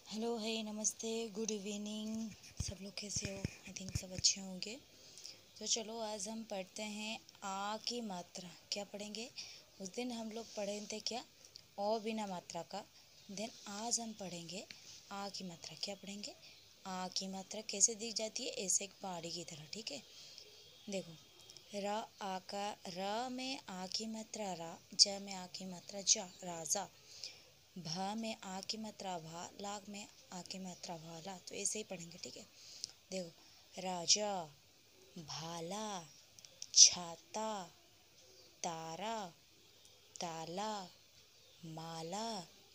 Hello है नमस्ते good evening. सब लोग कैसे हो? आई थिंक सब अच्छे होंगे। तो चलो आज हम पढ़ते हैं आ की मात्रा। क्या पढ़ेंगे? उस दिन हम लोग पढ़े थे क्या? ओ बिना मात्रा का। देन आज हम पढ़ेंगे आ की मात्रा। क्या पढ़ेंगे? आ की मात्रा कैसे दी जाती है? ऐसे एक पहाड़ी की तरह। ठीक है, देखो र आ का र में आ की मात्रा रा, ज में आ की मात्रा जा, राजा। भा में आ की मात्रा भा, लाग में आ की मात्रा भाला। तो ऐसे ही पढ़ेंगे। ठीक है, देखो राजा, भाला, छाता, तारा, ताला, माला,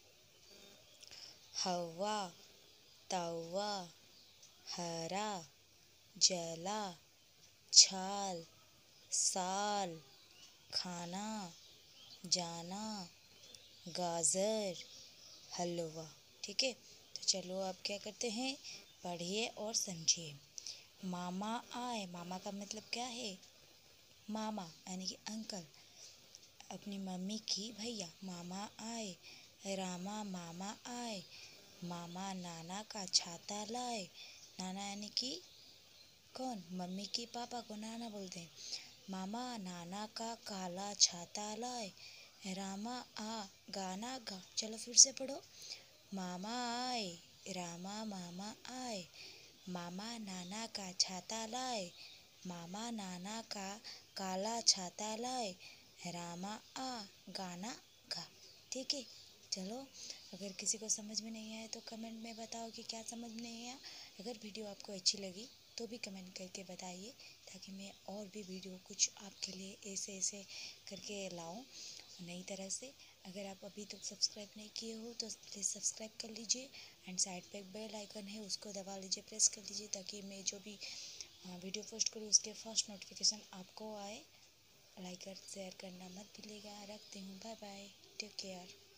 हवा, तवा, हरा, जला, छाल, साल, खाना, जाना, गाजर, हलवा। ठीक है, तो चलो अब क्या करते हैं, पढ़िए और समझिए। मामा आए, मामा का मतलब क्या है? मामा यानी कि अंकल, अपनी मम्मी की भैया। मामा आए। रामा मामा आए। मामा नाना का छाता लाए। नाना यानी कि कौन? मम्मी की पापा को नाना बोलते हैं। मामा नाना का काला छाता लाए। रामा आ गाना गा। चलो फिर से पढ़ो। मामा आए, रामा मामा आए। मामा नाना का छाता लाए। मामा नाना का काला छाता लाए। रामा आ गाना गा। ठीक है, चलो अगर किसी को समझ में नहीं आया तो कमेंट में बताओ कि क्या समझ में नहीं आया। अगर वीडियो आपको अच्छी लगी तो भी कमेंट करके बताइए, ताकि मैं और भी वीडियो कुछ आपके लिए ऐसे ऐसे करके लाऊं नई तरह से। अगर आप अभी तक सब्सक्राइब नहीं किए हो तो प्लीज़ सब्सक्राइब कर लीजिए, एंड साइड पे एक बेल आइकन है उसको दबा लीजिए, प्रेस कर लीजिए, ताकि मैं जो भी वीडियो पोस्ट करूँ उसके फर्स्ट नोटिफिकेशन आपको आए। लाइक और शेयर करना मत भूलिएगा। रखती हूँ, बाय बाय, टेक केयर।